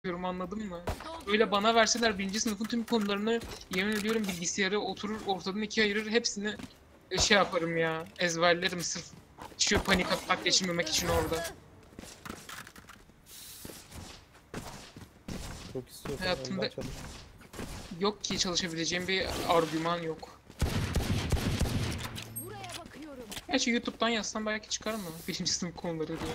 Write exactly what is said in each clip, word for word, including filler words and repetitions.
yapıyorum, anladın mı? Öyle bana verseler birinci sınıfın tüm konularını, yemin ediyorum bilgisayara oturur ortadan ikiye ayırır, hepsini şey yaparım ya, ezberlerim sırf şu panik atak geçirmemek için orada. Çok istiyorsan Hayatımda çalış. yok ki çalışabileceğim bir argüman yok. Gerçi YouTube'dan yazsam belki çıkar mı? Birinci sınıf konuları diye.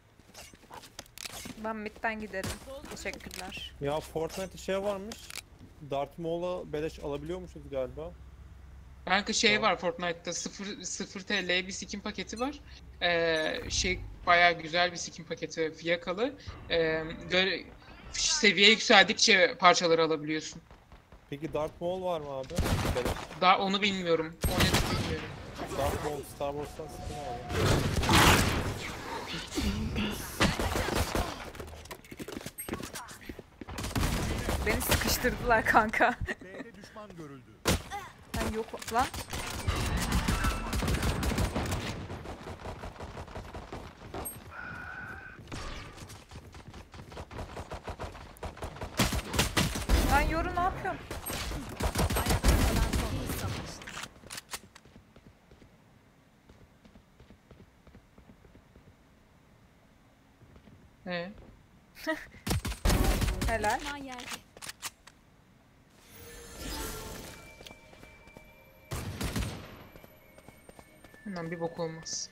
Ben midden giderim. Teşekkürler. Ya Fortnite'te şey varmış. Darth Maul'a beleş alabiliyormuşuz galiba. Belki şey Tamam. var Fortnite'ta sıfır sıfır T L bir skin paketi var. Ee, şey bayağı güzel bir skin paketi, fiyakalı. Ee, böyle seviye yükseldikçe parçaları alabiliyorsun. Peki Darth Maul var mı abi? Beleş. Daha onu bilmiyorum. O nedir bilmiyorum. Darth Maul Star Wars'tan skin var. Beni sıkıştırdılar kanka. B'de düşman görüldü. Ben yok lan. Lan Yoru ne yapıyorsun? Ee, Helal. hemen bir bok olmaz.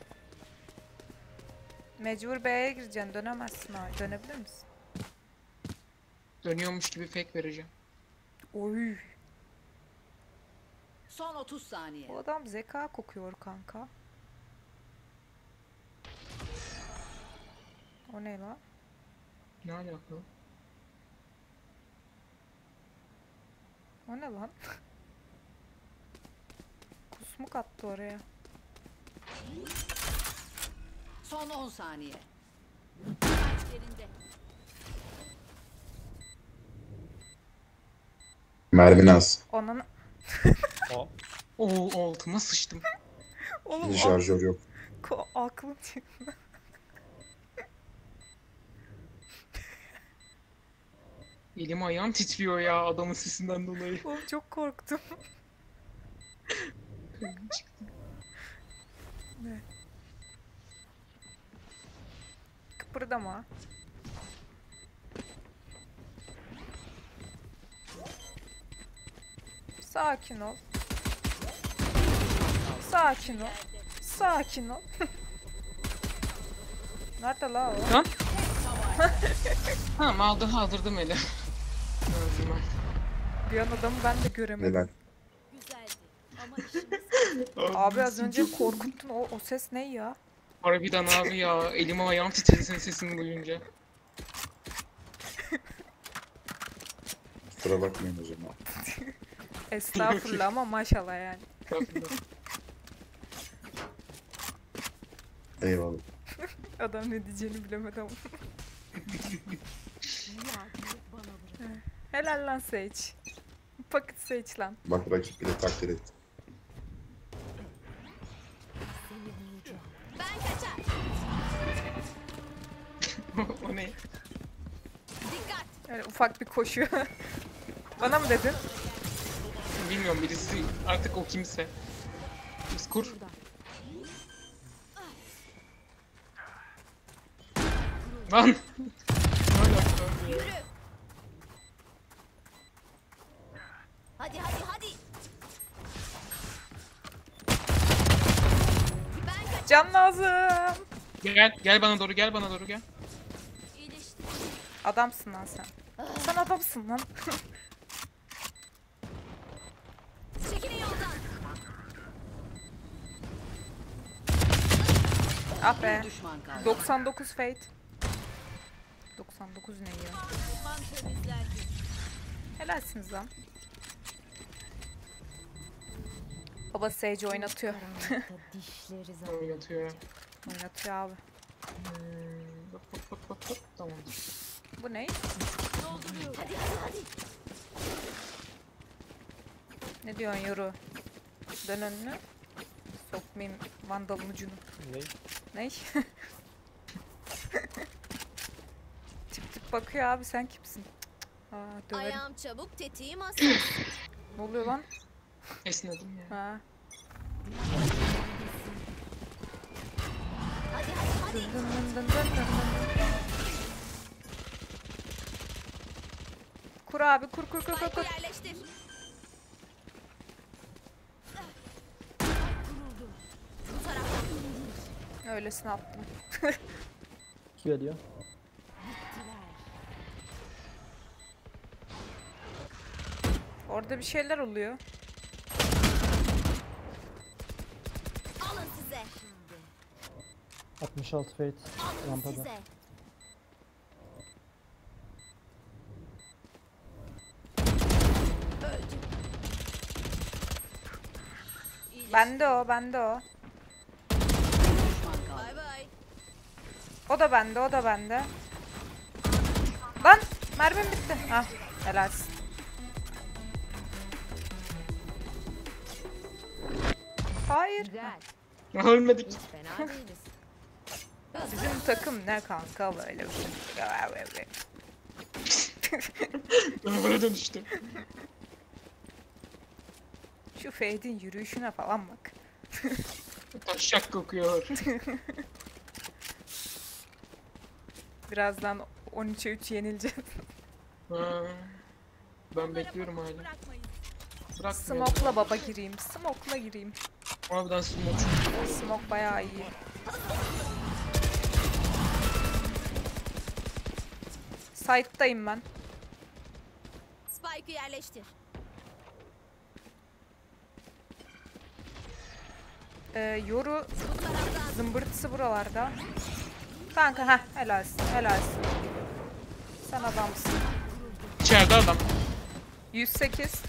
Mecbur B'ye gireceksin. Dönemezsin abi. Dönebilir misin? Dönüyormuş gibi fake vereceğim. Oy. Son otuz saniye. Bu adam zeka kokuyor kanka. O ne lan? Ne alaka? O ne lan? Kusmuk attı oraya. Son on saniye. Yerinde. Mermi az. Onun... Aa, Oo, altıma sıçtım. Oğlum Şarjör yok. ak- aklım çıktı. Elim ayağım titriyor ya adamın sesinden dolayı. Oğlum çok korktum. Ne? Kıpırdama. Sakin ol. Sakin ol. Sakin ol. Nerede la o? Lan. Tamam aldı aldırdım eli. Öldüm ben. Bir an adamı ben de göremedim. Neden? Güzeldi. Ama işimiz Abi az önce korkuttun. O, o ses ne ya? Harbiden abi ya, elim ayağım titredi senin sesini duyunca. Kusura bakmayın o zaman. Estağfurullah ama maşallah yani. Eyvallah. Adam ne diyeceğini bilemedi ama. Helal lan Sage. Paket Sage lan. Bak rakip bile takdir etti. ben kaçar. O ne? Dikkat. Öyle ufak bir koşu. Bana mı dedin? Bilmiyorum, birisi artık o kimse. Biz kur. Lan! Ne alaka? Yürü. Hadi hadi hadi. Ben kaçar. Can lazım. Gel, gel bana doğru, gel bana doğru gel. İyileşti. Adamsın lan sen. Sen adamsın lan. Çekilin yoldan. Ah be. Bir düşman kaldı. doksan dokuz Fate. doksan dokuz ne ya? Düşman temizlendi. Helalsiniz lan. Baba Sage oynatıyor. Oynatıyor. Oynatıyor abi. Hmm, bak bak bak bak bak. Tamamdır. Bu ne? Dolduruyorum. Hadi hadi hadi. Ne diyorsun Yoru? Dön önünü. Sokmayayım vandalın ucunu. ne? Ne? Tip tip bakıyor abi, sen kimsin? Aa, döverim. Ayağım çabuk, tetiğim hassas. Ne oluyor lan? Esnedim ya. Ha. Hadi hadi hadi. Dın dın dın dın dın dın. Kur abi, kur kur kur kur kur. Spike'ı yerleştir. Bu taraftan. Öylesine attım. İki geliyor. Orada bir şeyler oluyor. Alın size. altmış altı Fate Alın rampada. size. Öldü. Bende o, bende o. Bay bay. O da bende, o da bende. Lan mermim bitti. Hah, helalsin. Hayır. Güzel. Ölmedik. Hiç fena değiliz. Bizim takım ne kanka böyle. Ben böyle dönüştüm. Şu Fade'in yürüyüşüne falan bak. Taşak kokuyor. Birazdan on üçe üç yenileceğiz. Ha, ben bekliyorum hala. Bırakmayın. Bırakmıyor. Smoke'la baba gireyim. Smoke'la gireyim. Harbiden smoke. Smoke bayağı iyi. Side'dayım ben. Spike'ı yerleştir. Ee, yoru Bu taraftan. zımbırtısı buralarda. Kanka heh, helalsin helalsin. Sen adamsın. İçeride adam. yüz sekiz.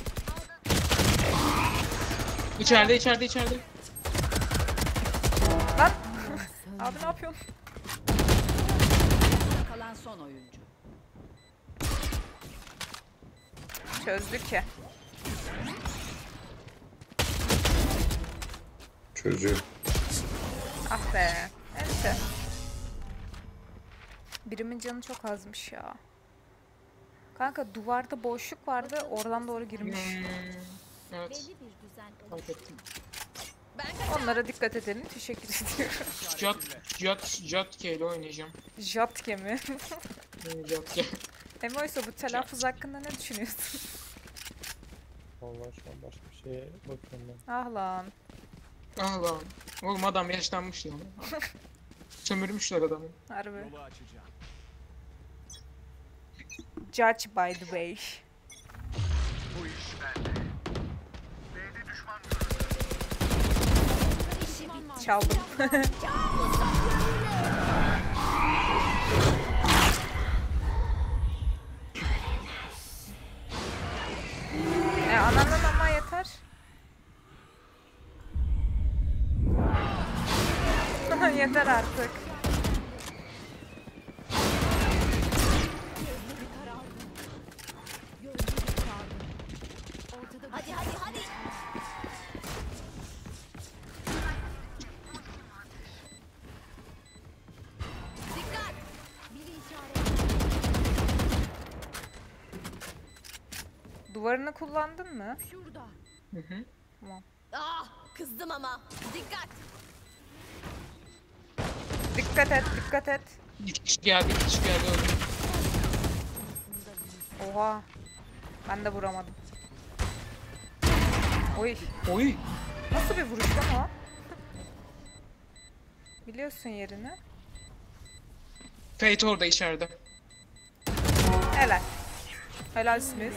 İçeride içeride içeride. Lan. Abi ne yapıyorsun? Kalan son oyuncu. Çözdük ki. Çözüyor. Ah be. Neyse. Birimin canı çok azmış ya. Kanka duvarda boşluk vardı, oradan doğru girmiş. Hmm, evet. Belli bir düzen olur. Fark ettim. Ben kaçar. Onlara dikkat edelim. Teşekkür ediyorum. Jat, Jat, Jatke ile oynayacağım. Jatke mi? Hmm, Jatke. Emoysa bu telaffuz hakkında ne düşünüyorsun? Vallahi şu an başka bir şeye bakıyorum ben. Ah lan. Ah lan. Oğlum adam yaşlanmış ya. Sömürmüşler adamı. Harbi. Judge by the way. Çaldım. e ananın ama yeter. Yeter artık. Hadi hadi hadi. Dikkat. Biri işaret. Duvarını kullandın mı? Şurada. Hı hı. Ah, kızdım ama. Dikkat. Dikkat et, dikkat et. İki kişi geldi, iki kişi geldi öldü. Oha. Ben de vuramadım. Oy. Oy. Nasıl bir vuruş lan o? Biliyorsun yerini. Fate orada içeride. Helal. Helalsiniz.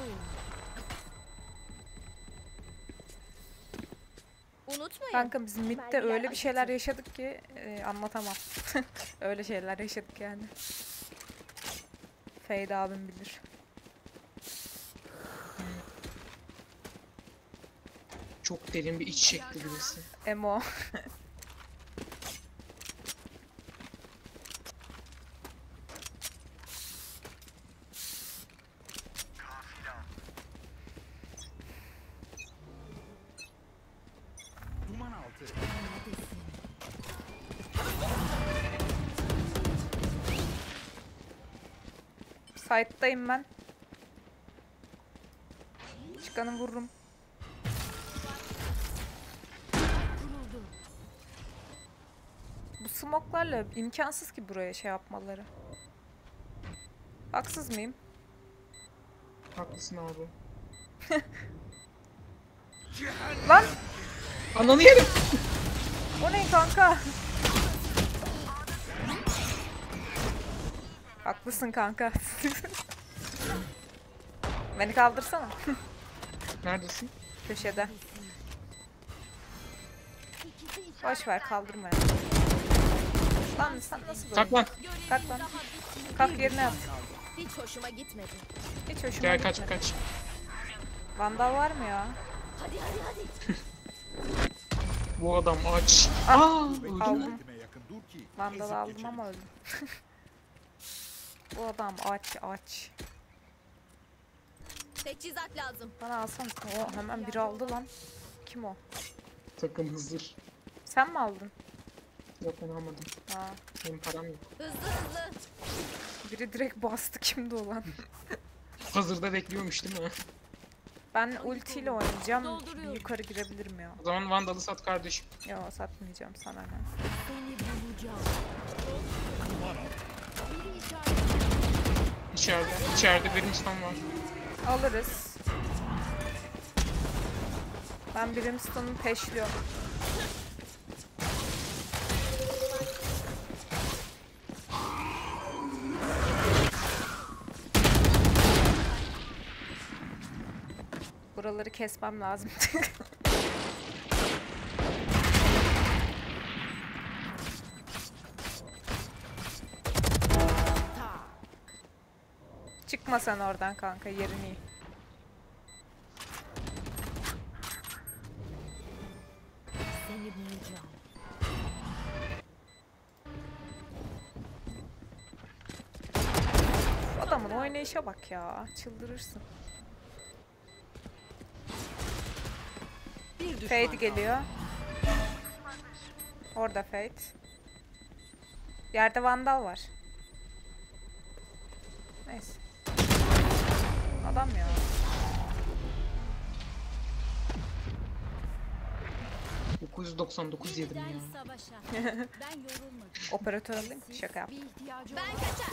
Unutmayın. Kanka biz midde öyle bir şeyler yaşadık ki e, anlatamam. Öyle şeyler yaşadık yani. Fade abim bilir. Çok derin bir iç çekti birisi. Emo. Side'dayım ben. Çıkanı vururum. Bu smoklarla imkansız ki buraya şey yapmaları. Haksız mıyım? Haklısın abi. Lan! Ananı yerim. O ne kanka? Haklısın kanka. Beni kaldırsana. Neredesin? Köşede. Boş ver kaldırma ya. Lan sen nasıl böyle? Kalk lan. Kalk lan. Kalk yerine yat. Hiç hoşuma gitmedi. Hiç hoşuma Gel kaç gitmedi. kaç. Vandal var mı ya? Hadi hadi hadi. Bu adam aç. Aa, öldü mü? Aldım. Vandal aldım ama öldüm. Bu adam aç aç. Teçhizat lazım. Bana alsana. O hemen biri aldı lan. Kim o? Takım Hızır. Sen mi aldın? Yok ben almadım. Ha. Benim param yok. Hızlı hızlı. Biri direkt bastı kimdi o lan? Hazırda bekliyormuş değil mi? Ben ultiyle oynayacağım. Dolduruyorum. Yukarı girebilirim ya. O zaman Vandal'ı sat kardeşim. Yo satmayacağım sana ne. Seni bulacağım. Biri işaret. İçeride. İçeride benim stun var. Alırız. Ben Brimstone'u peşliyorum. Buraları kesmem lazım. Çıkma sen oradan kanka, yerin iyi. Seni bulacağım. Adamın oynayışa bak ya, çıldırırsın. Fade geliyor. Orada Fade. Yerde Vandal var. Neyse. Adam ya. dokuz yüz doksan dokuz yedim ya. Yeniden savaşa. Ben yorulmadım. Operatör alayım. Şaka yap. Bir ihtiyacı ben kaçar.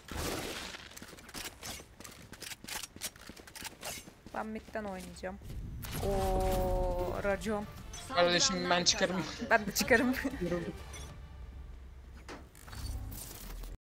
Ben midden oynayacağım. Oo, racon. Kardeşim ben çıkarım. Ben de çıkarım. Yorulduk.